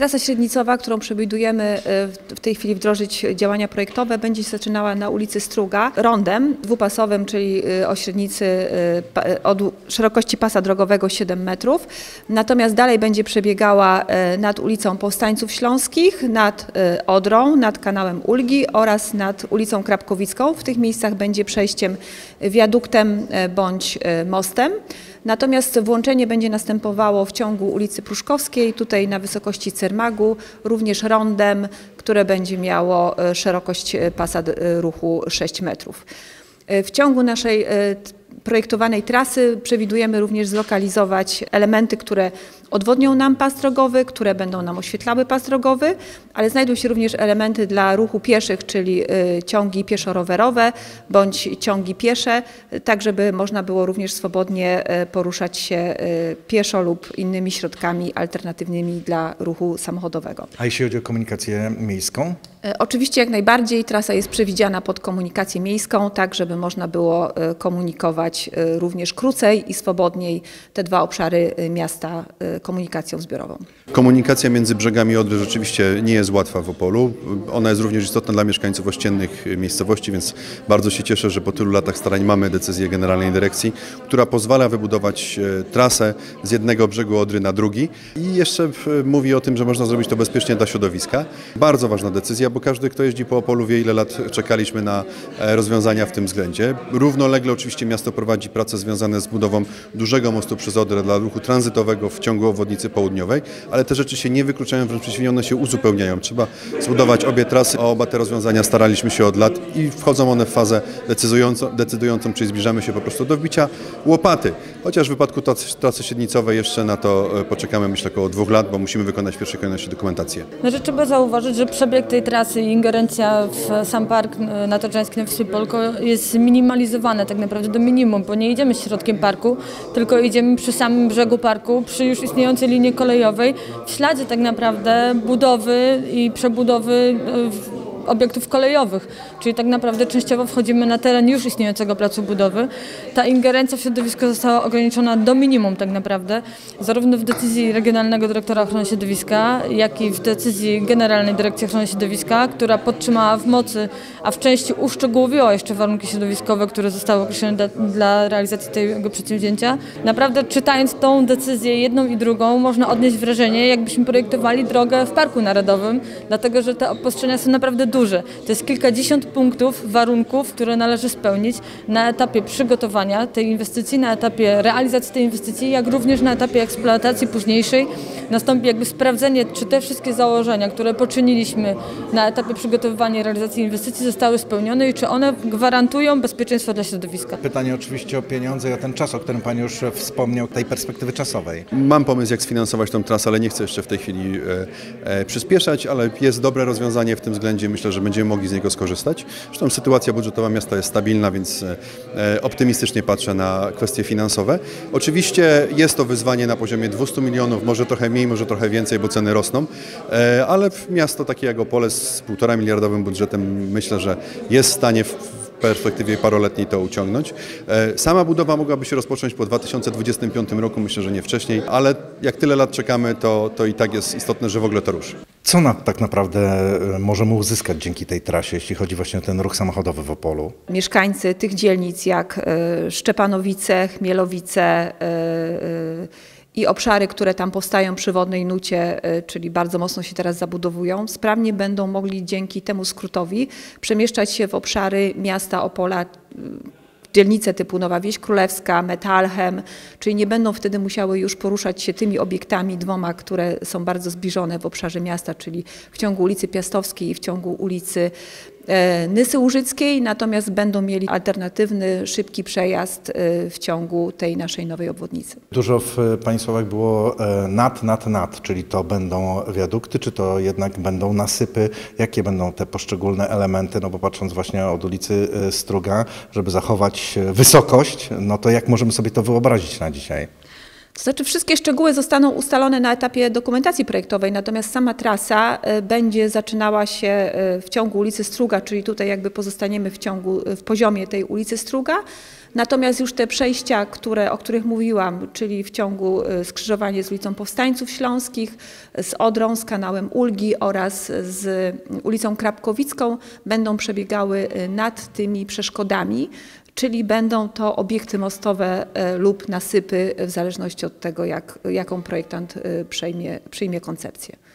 Trasa średnicowa, którą przewidujemy w tej chwili wdrożyć działania projektowe, będzie się zaczynała na ulicy Struga rondem dwupasowym, czyli o średnicy od szerokości pasa drogowego 7 metrów. Natomiast dalej będzie przebiegała nad ulicą Powstańców Śląskich, nad Odrą, nad kanałem Ulgi oraz nad ulicą Krapkowicką. W tych miejscach będzie przejściem wiaduktem bądź mostem. Natomiast włączenie będzie następowało w ciągu ulicy Pruszkowskiej, tutaj na wysokości Cermagu, również rondem, które będzie miało szerokość pasa ruchu 6 metrów. W ciągu naszej projektowanej trasy przewidujemy również zlokalizować elementy, które odwodnią nam pas drogowy, które będą nam oświetlały pas drogowy, ale znajdą się również elementy dla ruchu pieszych, czyli ciągi pieszo-rowerowe bądź ciągi piesze, tak żeby można było również swobodnie poruszać się pieszo lub innymi środkami alternatywnymi dla ruchu samochodowego. A jeśli chodzi o komunikację miejską? Oczywiście jak najbardziej trasa jest przewidziana pod komunikację miejską, tak żeby można było komunikować również krócej i swobodniej te dwa obszary miasta komunikacją zbiorową. Komunikacja między brzegami Odry rzeczywiście nie jest łatwa w Opolu. Ona jest również istotna dla mieszkańców ościennych miejscowości, więc bardzo się cieszę, że po tylu latach starań mamy decyzję Generalnej Dyrekcji, która pozwala wybudować trasę z jednego brzegu Odry na drugi i jeszcze mówi o tym, że można zrobić to bezpiecznie dla środowiska. Bardzo ważna decyzja, bo każdy, kto jeździ po Opolu, wie, ile lat czekaliśmy na rozwiązania w tym względzie. Równolegle oczywiście miasto prowadzi prace związane z budową dużego mostu przez Odrę dla ruchu tranzytowego w ciągu obwodnicy południowej, ale te rzeczy się nie wykluczają, wręcz przeciwnie, one się uzupełniają. Trzeba zbudować obie trasy, o oba te rozwiązania staraliśmy się od lat i wchodzą one w fazę decydującą, czyli zbliżamy się po prostu do wbicia łopaty. Chociaż w wypadku trasy średnicowej jeszcze na to poczekamy, myślę, około 2 lat, bo musimy wykonać w pierwszej kolejności dokumentację. No, że trzeba zauważyć, że przebieg tej trasy i ingerencja w sam park Natoczański na Wyspie Polko jest minimalizowane tak naprawdę do minimum, bo nie idziemy środkiem parku, tylko idziemy przy samym brzegu parku, przy już istniejącej linii kolejowej, w śladzie tak naprawdę budowy i przebudowy obiektów kolejowych, czyli tak naprawdę częściowo wchodzimy na teren już istniejącego placu budowy. Ta ingerencja w środowisko została ograniczona do minimum tak naprawdę, zarówno w decyzji Regionalnego Dyrektora Ochrony Środowiska, jak i w decyzji Generalnej Dyrekcji Ochrony Środowiska, która podtrzymała w mocy, a w części uszczegółowiła jeszcze warunki środowiskowe, które zostały określone dla realizacji tego przedsięwzięcia. Naprawdę czytając tą decyzję jedną i drugą, można odnieść wrażenie, jakbyśmy projektowali drogę w Parku Narodowym, dlatego że te obostrzenia są naprawdę duże. To jest kilkadziesiąt punktów, warunków, które należy spełnić na etapie przygotowania tej inwestycji, na etapie realizacji tej inwestycji, jak również na etapie eksploatacji późniejszej. Nastąpi jakby sprawdzenie, czy te wszystkie założenia, które poczyniliśmy na etapie przygotowywania i realizacji inwestycji zostały spełnione i czy one gwarantują bezpieczeństwo dla środowiska. Pytanie oczywiście o pieniądze i o ten czas, o którym Pan już wspomniał, tej perspektywy czasowej. Mam pomysł, jak sfinansować tę trasę, ale nie chcę jeszcze w tej chwili przyspieszać, ale jest dobre rozwiązanie w tym względzie. Myślę, że będziemy mogli z niego skorzystać. Zresztą sytuacja budżetowa miasta jest stabilna, więc optymistycznie patrzę na kwestie finansowe. Oczywiście jest to wyzwanie na poziomie 200 milionów, może trochę mniej, może trochę więcej, bo ceny rosną, ale miasto takie jak Opole z 1,5 miliardowym budżetem myślę, że jest w stanie w perspektywie paroletniej to uciągnąć. Sama budowa mogłaby się rozpocząć po 2025 roku, myślę, że nie wcześniej, ale jak tyle lat czekamy, to i tak jest istotne, że w ogóle to ruszy. Co tak naprawdę możemy uzyskać dzięki tej trasie, jeśli chodzi właśnie o ten ruch samochodowy w Opolu? Mieszkańcy tych dzielnic jak Szczepanowice, Chmielowice i obszary, które tam powstają przy Wodnej Nucie, czyli bardzo mocno się teraz zabudowują, sprawnie będą mogli dzięki temu skrótowi przemieszczać się w obszary miasta Opola, dzielnice typu Nowa Wieś Królewska, Metalchem, czyli nie będą wtedy musiały już poruszać się tymi obiektami dwoma, które są bardzo zbliżone w obszarze miasta, czyli w ciągu ulicy Piastowskiej i w ciągu ulicy Nysy Łużyckiej, natomiast będą mieli alternatywny, szybki przejazd w ciągu tej naszej nowej obwodnicy. Dużo w Pani słowach było nad, czyli to będą wiadukty, czy to jednak będą nasypy? Jakie będą te poszczególne elementy? No bo patrząc właśnie od ulicy Struga, żeby zachować wysokość, no to jak możemy sobie to wyobrazić na dzisiaj? To znaczy wszystkie szczegóły zostaną ustalone na etapie dokumentacji projektowej, natomiast sama trasa będzie zaczynała się w ciągu ulicy Struga, czyli tutaj jakby pozostaniemy w poziomie tej ulicy Struga. Natomiast już te przejścia, o których mówiłam, czyli w ciągu skrzyżowanie z ulicą Powstańców Śląskich, z Odrą, z kanałem Ulgi oraz z ulicą Krapkowicką będą przebiegały nad tymi przeszkodami. Czyli będą to obiekty mostowe lub nasypy w zależności od tego, jaką projektant przyjmie koncepcję.